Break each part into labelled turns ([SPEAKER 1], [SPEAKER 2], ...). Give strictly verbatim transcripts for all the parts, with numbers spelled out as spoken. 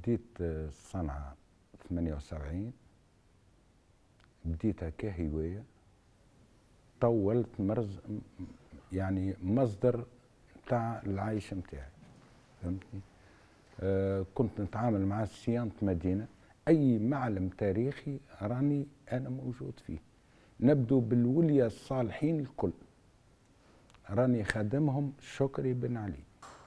[SPEAKER 1] بديت الصنعة ثمانية وسبعين، بديتها كهواية، طولت مرز يعني مصدر بتاع العيش متاعي، فهمتني؟ آه كنت نتعامل مع صيانة مدينة، أي معلم تاريخي راني أنا موجود فيه. نبدو بالولية الصالحين الكل، راني خادمهم شكري بن علي.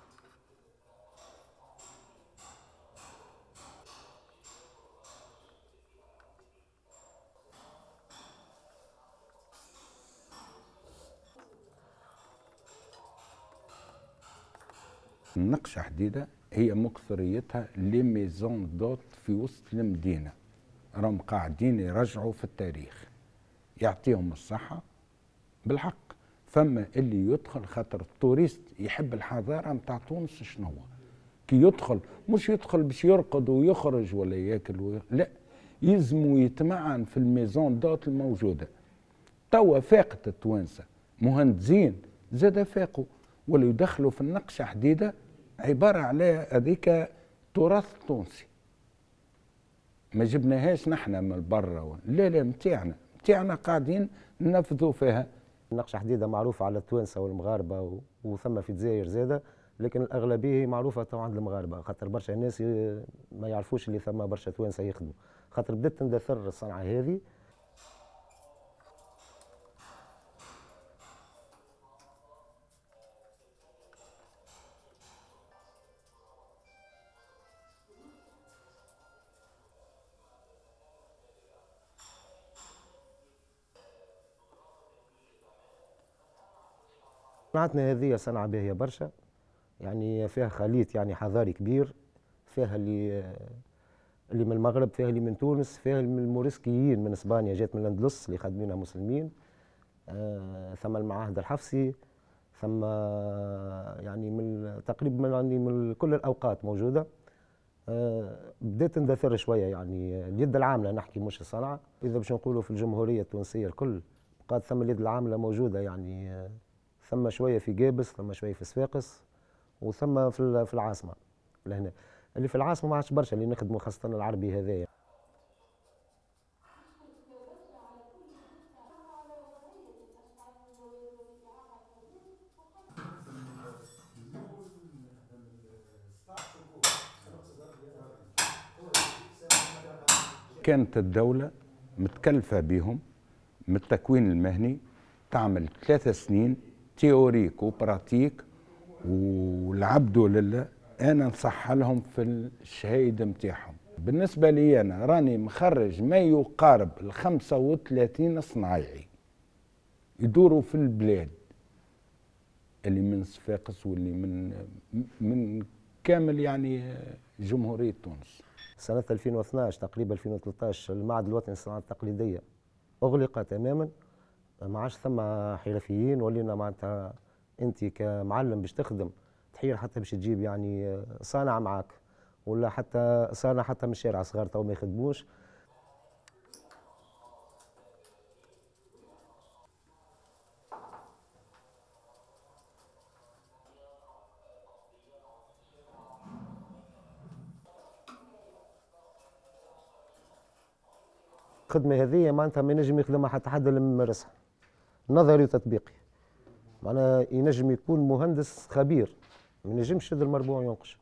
[SPEAKER 1] النقشة حديدة هي مكثريتها لي ميزون دوت في وسط المدينة، راهم قاعدين يرجعوا في التاريخ، يعطيهم الصحة بالحق. فما اللي يدخل خاطر التوريست يحب الحضارة متاع تونس. شنو هو كي يدخل؟ مش يدخل باش يرقد ويخرج ولا ياكل وي... لا، يلزموا يتمعن في الميزون دوت الموجودة. توا فاقت التوانسة مهندسين زاد فاقوا ولا يدخلوا في النقشة حديدة عبارة على هذيك تراث تونسي، ما جبناهاش نحن من برا، لا لا متاعنا متاعنا قاعدين ننفذوا فيها.
[SPEAKER 2] النقشة حديدة معروفة على التوانسة والمغاربة وثم في الجزائر زادة، لكن الأغلبية معروفة طبعا عند المغاربة، خاطر برشا ناس ما يعرفوش اللي ثم برشا توانسة يخدموا، خاطر بدات تندثر الصنعة هذه. صناعتنا هذه صنعة باهية برشا، يعني فيها خليط يعني حضاري كبير، فيها اللي اللي من المغرب، فيها اللي من تونس، فيها اللي من الموريسكيين من اسبانيا، جات من الاندلس اللي خادمينها مسلمين. آه ثم المعاهد الحفصي، ثم يعني من تقريبا يعني من كل الاوقات موجوده. آه بدات تندثر شويه، يعني اليد العامله نحكي مش الصنعه. اذا باش نقولوا في الجمهوريه التونسيه الكل بقات ثم اليد العامله موجوده، يعني آه ثم شويه في جابس، ثم شويه في صفاقس، وثم في في العاصمه لهنا. اللي في العاصمه ما عادش برشا اللي نخدموا، خاصه العربي هذايا.
[SPEAKER 1] كانت الدولة متكلفة بهم من التكوين المهني، تعمل ثلاثة سنين تيوريك وبراتيك، والعبد لله أنا نصح لهم في الشهايد متاعهم. بالنسبة لي أنا راني مخرج ما يقارب ال خمسة وثلاثين صنايعي يدوروا في البلاد، اللي من صفاقس واللي من من كامل يعني جمهورية تونس.
[SPEAKER 2] سنة ألفين واثناعش تقريبا ألفين وثلاثطاش المعهد الوطني للصناعات التقليدية أغلق تماما، ما عادش ثم حرفيين، ولينا معناتها أنت كمعلم باش تخدم تحير حتى باش تجيب يعني صانع معاك، ولا حتى صانع حتى من الشارع صغار تو ما يخدموش. الخدمة هذه معناتها ما ينجم يخدمها حتى حد اللي ممارسها، نظري وتطبيقي. معناها ينجم يكون مهندس خبير، ما ينجمش يشد المربوع وينقش.